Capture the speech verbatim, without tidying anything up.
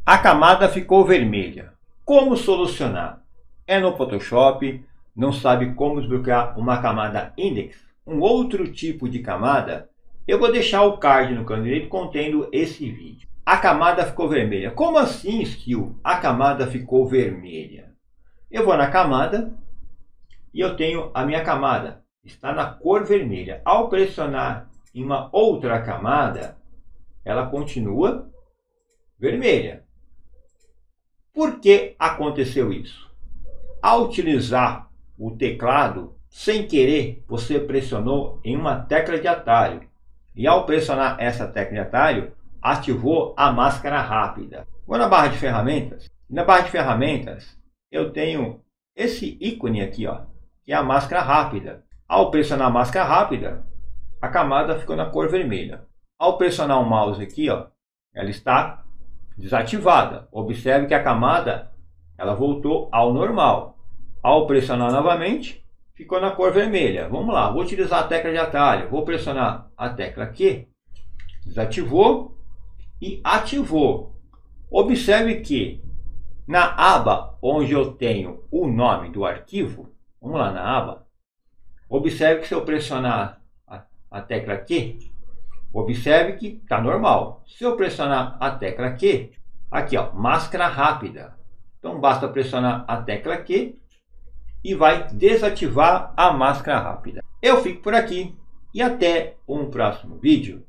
A camada ficou vermelha. Como solucionar? É no Photoshop, não sabe como desbloquear uma camada index, um outro tipo de camada? Eu vou deixar o card no canto direito contendo esse vídeo. A camada ficou vermelha. Como assim, Skill? A camada ficou vermelha. Eu vou na camada e eu tenho a minha camada. Está na cor vermelha. Ao pressionar em uma outra camada, ela continua vermelha. Por que aconteceu isso? Ao utilizar o teclado, sem querer, você pressionou em uma tecla de atalho. E ao pressionar essa tecla de atalho, ativou a máscara rápida. Vou na barra de ferramentas. Na barra de ferramentas, eu tenho esse ícone aqui, ó, que é a máscara rápida. Ao pressionar a máscara rápida, a camada ficou na cor vermelha. Ao pressionar o mouse aqui, ó, ela está desativada. Observe que a camada ela voltou ao normal. Ao pressionar novamente, ficou na cor vermelha. Vamos lá, vou utilizar a tecla de atalho. Vou pressionar a tecla Q, desativou e ativou. Observe que na aba onde eu tenho o nome do arquivo, vamos lá na aba, observe que se eu pressionar a, a tecla Q, observe que está normal. Se eu pressionar a tecla Q, aqui ó, máscara rápida. Então basta pressionar a tecla Q e vai desativar a máscara rápida. Eu fico por aqui e até um próximo vídeo.